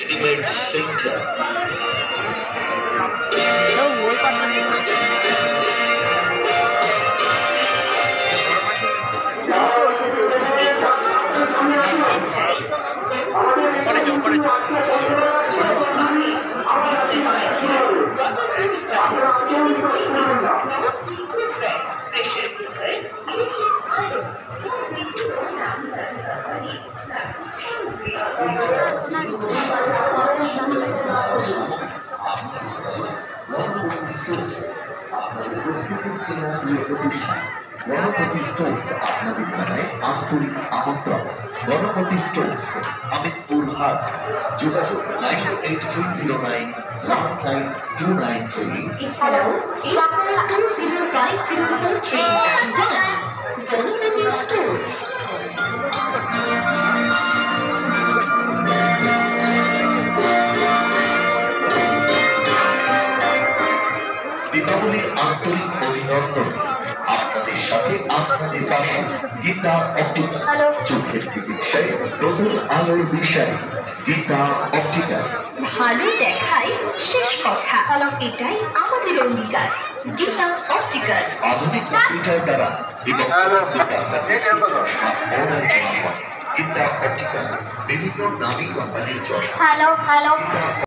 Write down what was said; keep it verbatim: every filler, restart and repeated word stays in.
Intimate Center. Ganapati stores আপনাদের জানায় আন্তরিক আমন্ত্রণ। গণপতি স্টোর্স, আমিনপুর হাট। যোগাযোগ nine eight three zero nine one nine two nine three. এছাড়াও zero five zero four three Ganapati stores. দীপাবলির আন্তরিক অভিনন্দন। আপনাদের সাথে আপনাদের পাশে গীতা অপটিক্যাল, চোখের চিকিৎসায় নতুন আলোর বিষয় গীতা অপটিক্যাল। ভালো দেখাই শেষ কথা, এটাই আমাদের অঙ্গীকার। গীতা অপটিক্যাল আধুনিক কম্পিউটার দ্বারা এবং গীতা অপটিক্যাল বিভিন্ন নামী কোম্পানির চশমা। Hello hello